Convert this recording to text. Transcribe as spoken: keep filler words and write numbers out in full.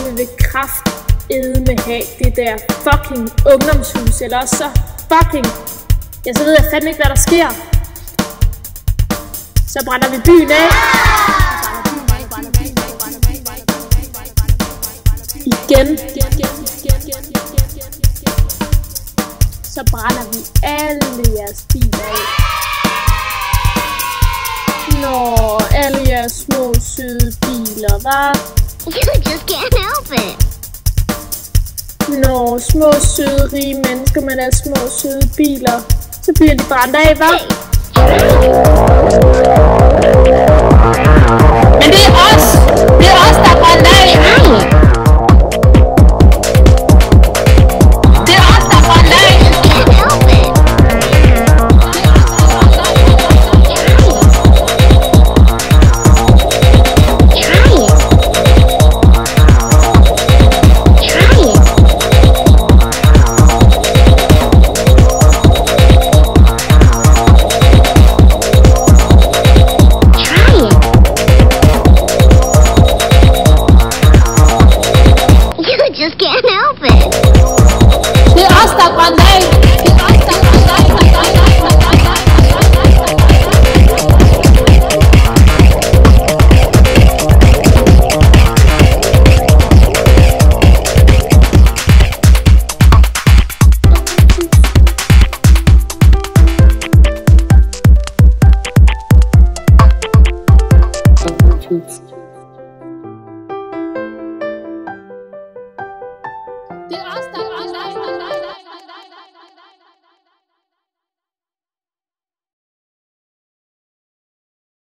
vi vil kraftedme have det der fucking ungdomshus, eller også så fucking, ja, så ved jeg fandme ikke, hvad der sker. Så brænder vi byen af. Igen. Så brænder vi alle jeres biler af. Nå, alle jeres små søde biler, hva'? You just can't help it. Nå, små søde rige mennesker med deres små søde biler. Så bliver de brændt af, hva'? Men det er os! Det er os, der er brændt af!